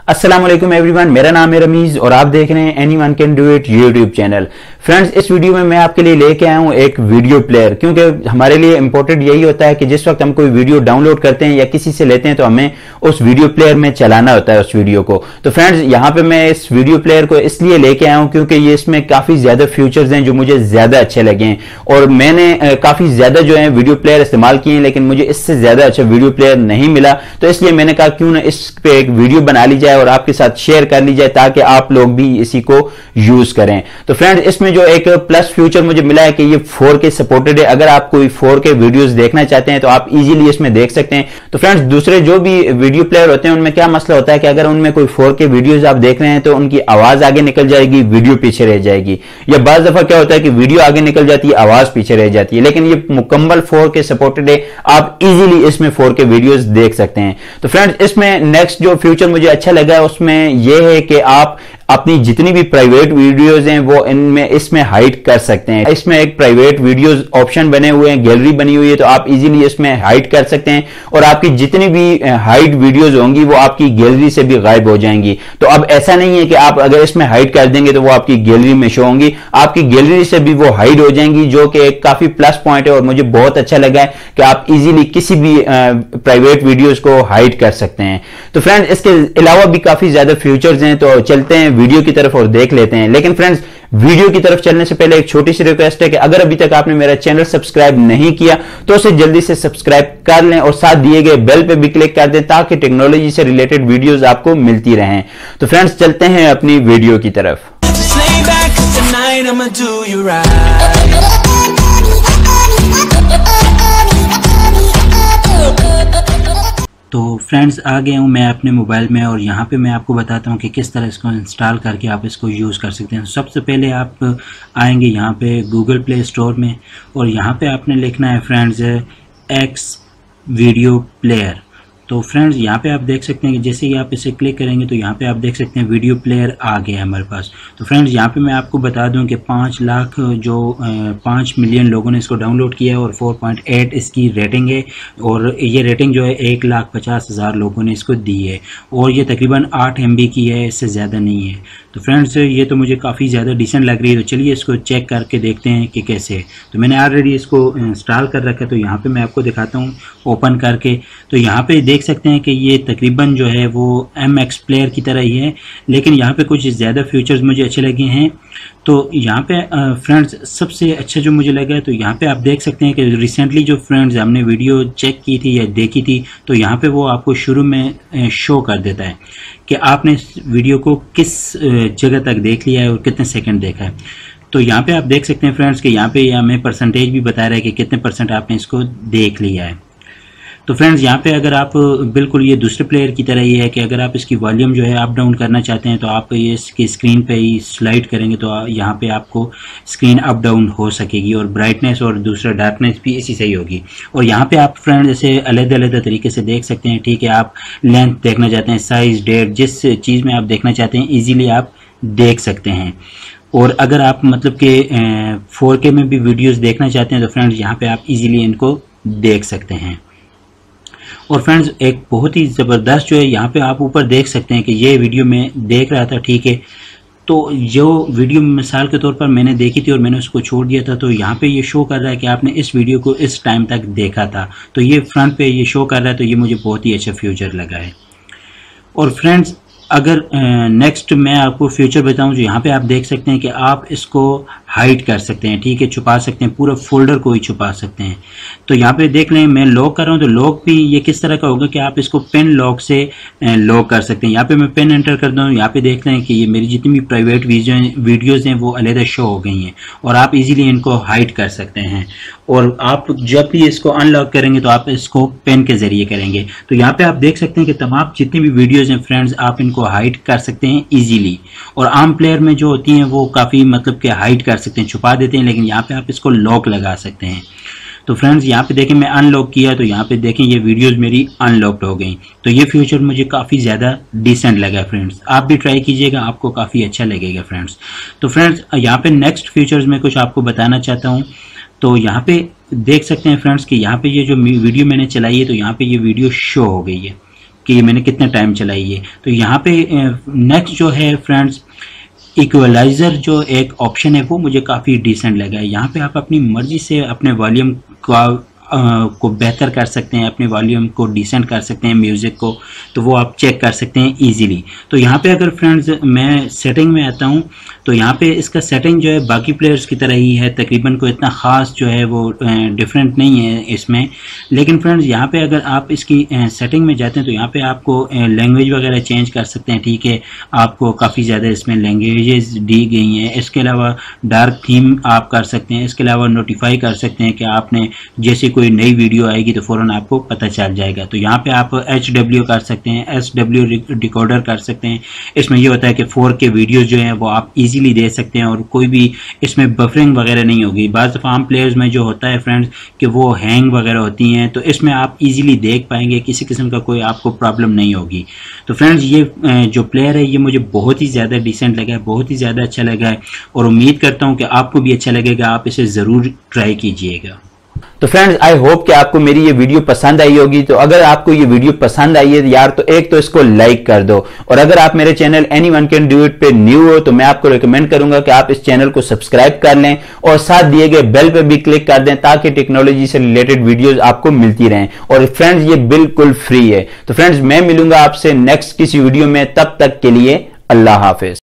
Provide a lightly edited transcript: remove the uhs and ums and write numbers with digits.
अस्सलाम वालेकुम एवरीवन, मेरा नाम है रमीज और आप देख रहे हैं anyone can do it YouTube channel. Friends, इस वीडियो में मैं आपके लिए लेके आया हूं एक वीडियो प्लेयर, क्योंकि हमारे लिए इंपॉर्टेंट यही होता है कि जिस वक्त हम कोई वीडियो डाउनलोड करते हैं या किसी से लेते हैं तो हमें उस वीडियो प्लेयर में चलाना होता है उस वीडियो को। तो फ्रेंड्स, यहाँ पे मैं इस वीडियो प्लेयर को इसलिए लेके आया हूं क्योंकि ये इसमें काफी ज्यादा फीचर्स हैं जो मुझे ज्यादा अच्छे लगे हैं और मैंने काफी ज्यादा जो है वीडियो प्लेयर इस्तेमाल किए हैं, लेकिन मुझे इससे ज्यादा अच्छा वीडियो प्लेयर नहीं मिला। तो इसलिए मैंने कहा क्यों ना इस पे एक वीडियो बना ली जाए और आपके साथ शेयर कर ली जाए ताकि आप लोग भी इसी को यूज करें। तो फ्रेंड्स, इसमें जो एक प्लस फ्यूचर मुझे मिला है कि ये 4K सपोर्टेड है। अगर आप कोई 4K वीडियोस देखना चाहते हैं तो आप इजीली इसमें देख सकते हैं। तो फ्रेंड्स, दूसरे जो भी वीडियो प्लेयर होते हैं उनमें क्या मसला होता है कि अगर उनमें कोई 4K वीडियोस आप देख रहे हैं तो उनकी आवाज आगे निकल जाएगी, वीडियो पीछे रह जाएगी, या बाज दफा क्या होता है कि वीडियो आगे निकल जाती है, आवाज पीछे रह जाती है। लेकिन ये मुकम्मल 4K सपोर्टेड है, आप इजीली इसमें 4K वीडियोस देख सकते हैं। तो फ्रेंड्स, इसमें नेक्स्ट जो फ्यूचर मुझे अच्छा लगा है उसमें यह है कि आप अपनी जितनी भी प्राइवेट वीडियोस हैं वो इसमें हाइड कर सकते हैं। इसमें एक प्राइवेट वीडियोस ऑप्शन बने हुए हैं, गैलरी बनी हुई है, तो आप इजीली इसमें हाइड कर सकते हैं और आपकी जितनी भी हाइड वीडियोस होंगी वो आपकी गैलरी से भी गायब हो जाएंगी। तो अब ऐसा नहीं है कि आप अगर इसमें हाइड कर देंगे तो वो आपकी गैलरी में शो होंगी, आपकी गैलरी से भी वो हाइड हो जाएंगी, जो कि एक काफी प्लस पॉइंट है और मुझे बहुत अच्छा लगा है कि आप इजीली किसी भी प्राइवेट वीडियोस को हाइड कर सकते हैं। तो फ्रेंड्स, इसके अलावा भी काफी ज्यादा फीचर्स हैं, तो चलते हैं वीडियो की तरफ और देख लेते हैं। लेकिन फ्रेंड्स, वीडियो की तरफ चलने से पहले एक छोटी सी रिक्वेस्ट है कि अगर अभी तक आपने मेरा चैनल सब्सक्राइब नहीं किया तो उसे जल्दी से सब्सक्राइब कर लें और साथ दिए गए बेल पे भी क्लिक कर दें ताकि टेक्नोलॉजी से रिलेटेड वीडियोस आपको मिलती रहें। तो फ्रेंड्स, चलते हैं अपनी वीडियो की तरफ। तो फ्रेंड्स, आ गया हूँ मैं अपने मोबाइल में और यहाँ पे मैं आपको बताता हूँ कि किस तरह इसको इंस्टॉल करके आप इसको यूज़ कर सकते हैं। सबसे पहले आप आएंगे यहाँ पे गूगल प्ले स्टोर में और यहाँ पे आपने लिखना है फ्रेंड्स एक्स वीडियो प्लेयर। तो फ्रेंड्स, यहाँ पे आप देख सकते हैं कि जैसे ही आप इसे क्लिक करेंगे तो यहाँ पे आप देख सकते हैं वीडियो प्लेयर आ गया है हमारे पास। तो फ्रेंड्स, यहाँ पे मैं आपको बता दूं कि 5 मिलियन लोगों ने इसको डाउनलोड किया है और 4.8 इसकी रेटिंग है और ये रेटिंग जो है 1,50,000 लोगों ने इसको दी है और ये तकरीबन 8 MB की है, इससे ज़्यादा नहीं है। तो फ्रेंड्स, ये तो मुझे काफ़ी ज़्यादा डिसेंट लग रही है। तो चलिए इसको चेक करके देखते हैं कि कैसे है। तो मैंने ऑलरेडी इसको इंस्टॉल कर रखा है, तो यहाँ पे मैं आपको दिखाता हूँ ओपन करके। तो यहाँ पे देख सकते हैं कि ये तकरीबन जो है वो MX प्लेयर की तरह ही है, लेकिन यहाँ पे कुछ ज़्यादा फीचर्स मुझे अच्छे लगे हैं। तो यहाँ पे फ्रेंड्स, सबसे अच्छा जो मुझे लगा है तो यहाँ पे आप देख सकते हैं कि रिसेंटली जो फ्रेंड्स हमने वीडियो चेक की थी या देखी थी तो यहाँ पे वो आपको शुरू में शो कर देता है कि आपने इस वीडियो को किस जगह तक देख लिया है और कितने सेकंड देखा है। तो यहाँ पे आप देख सकते हैं फ्रेंड्स कि यहाँ पे हमें परसेंटेज भी बता रहा है कि कितने % आपने इसको देख लिया है। तो फ्रेंड्स, यहाँ पे अगर आप बिल्कुल ये दूसरे प्लेयर की तरह ही है कि अगर आप इसकी वॉल्यूम जो है अप डाउन करना चाहते हैं तो आप ये इसकी स्क्रीन पे ही स्लाइड करेंगे तो यहाँ पे आपको स्क्रीन अप डाउन हो सकेगी और ब्राइटनेस और दूसरा डार्कनेस भी इसी सही होगी। और यहाँ पे आप फ्रेंड्स जैसे अलग-अलग तरीके से देख सकते हैं। ठीक है, आप लेंथ देखना चाहते हैं, साइज, डेट, जिस चीज़ में आप देखना चाहते हैं ईजीली आप देख सकते हैं। और अगर आप मतलब कि 4K में भी वीडियोस देखना चाहते हैं तो फ्रेंड्स यहाँ पे आप इजीली इनको देख सकते हैं। और फ्रेंड्स, एक बहुत ही ज़बरदस्त जो है यहाँ पे आप ऊपर देख सकते हैं कि ये वीडियो मैं देख रहा था। ठीक है, तो जो वीडियो मिसाल के तौर पर मैंने देखी थी और मैंने उसको छोड़ दिया था, तो यहाँ पे ये शो कर रहा है कि आपने इस वीडियो को इस टाइम तक देखा था। तो ये फ्रंट पे ये शो कर रहा है, तो ये मुझे बहुत ही अच्छा फ्यूचर लगा है। और फ्रेंड्स, अगर नेक्स्ट मैं आपको फ्यूचर बताऊं जो यहाँ पे आप देख सकते हैं कि आप इसको हाइड कर सकते हैं। ठीक है, छुपा सकते हैं, पूरा फोल्डर को ही छुपा सकते हैं। तो यहाँ पे देख लें मैं लॉक कर रहा हूँ, तो लॉक भी ये किस तरह का होगा कि आप इसको पेन लॉक से लॉक कर सकते हैं। यहाँ पे मैं पेन एंटर कर दूँ, यहाँ पे देख लें कि ये मेरी जितनी भी प्राइवेट वीडियोज़ हैं वो अलग शो हो गई हैं और आप इजीली इनको हाइड कर सकते हैं। और आप जब भी इसको अनलॉक करेंगे तो आप इसको पेन के ज़रिए करेंगे। तो यहाँ पे आप देख सकते हैं कि तमाम जितनी भी वीडियोज़ हैं फ्रेंड्स आप इनको हाइड कर सकते हैं इजीली। और आम प्लेयर में जो होती हैं वो काफ़ी मतलब कि हाइड कर सकते हैं, छुपा देते हैं, लेकिन यहाँ पे आप इसको लॉक लगा सकते हैं। तो फ्रेंड्स, यहाँ पे देखें मैं अनलॉक किया तो यहाँ पे देखें ये वीडियोस मेरी अनलॉक्ड हो गई। तो ये फ्यूचर मुझे काफ़ी ज़्यादा डिसेंट लगा फ्रेंड्स, आप भी ट्राई कीजिएगा, आपको काफ़ी अच्छा लगेगा फ्रेंड्स। तो फ्रेंड्स, यहाँ पे नेक्स्ट फीचर्स में कुछ आपको बताना चाहता हूँ। तो यहाँ पे देख सकते हैं फ्रेंड्स कि यहाँ पे ये जो वीडियो मैंने चलाई है तो यहाँ पे ये वीडियो शो हो गई है कि ये मैंने कितने टाइम चलाई है। तो यहाँ पे नेक्स्ट जो है फ्रेंड्स, इक्वलाइजर जो एक ऑप्शन है वो मुझे काफ़ी डिसेंट लगा है। यहाँ पे आप अपनी मर्जी से अपने वॉल्यूम को बेहतर कर सकते हैं, अपने वॉल्यूम को डिसेंट कर सकते हैं म्यूज़िक को, तो वो आप चेक कर सकते हैं इजीली। तो यहाँ पे अगर फ्रेंड्स मैं सेटिंग में आता हूँ तो यहाँ पे इसका सेटिंग जो है बाकी प्लेयर्स की तरह ही है, तकरीबन कोई इतना ख़ास जो है वो डिफरेंट नहीं है इसमें। लेकिन फ्रेंड्स यहाँ पे अगर आप इसकी सेटिंग में जाते हैं तो यहाँ पे आपको लैंग्वेज वगैरह चेंज कर सकते हैं, ठीक है, आपको काफ़ी ज़्यादा इसमें लैंग्वेजेस दी गई हैं। इसके अलावा डार्क थीम आप कर सकते हैं, इसके अलावा नोटिफाई कर सकते हैं कि आपने जैसे कोई नई वीडियो आएगी तो फ़ौरन आपको पता चल जाएगा। तो यहाँ पे आप HW कर सकते हैं, SW डिकोडर कर सकते हैं। इसमें ये होता है कि 4K वीडियोस जो हैं वो आप इजीली दे सकते हैं और कोई भी इसमें बफरिंग वगैरह नहीं होगी। बाज़ दफ़ा आम प्लेयर्स में जो होता है फ्रेंड्स कि वो हैंग वगैरह होती हैं, तो इसमें आप इजीली देख पाएंगे, किसी किस्म का कोई आपको प्रॉब्लम नहीं होगी। तो फ्रेंड्स ये जो प्लेयर है ये मुझे बहुत ही ज़्यादा डिसेंट लगा है, बहुत ही ज़्यादा अच्छा लगा है और उम्मीद करता हूँ कि आपको भी अच्छा लगेगा, आप इसे ज़रूर ट्राई कीजिएगा। तो फ्रेंड्स आई होप कि आपको मेरी ये वीडियो पसंद आई होगी। तो अगर आपको ये वीडियो पसंद आई है यार तो एक तो इसको लाइक कर दो, और अगर आप मेरे channel anyone can do it पे न्यू हो तो मैं आपको रिकमेंड करूंगा कि आप इस चैनल को सब्सक्राइब कर लें और साथ दिए गए बेल पे भी क्लिक कर दें ताकि टेक्नोलॉजी से रिलेटेड वीडियोस आपको मिलती रहें। और फ्रेंड्स ये बिल्कुल फ्री है। तो फ्रेंड्स मैं मिलूंगा आपसे नेक्स्ट किसी वीडियो में, तब तक के लिए अल्लाह हाफिज।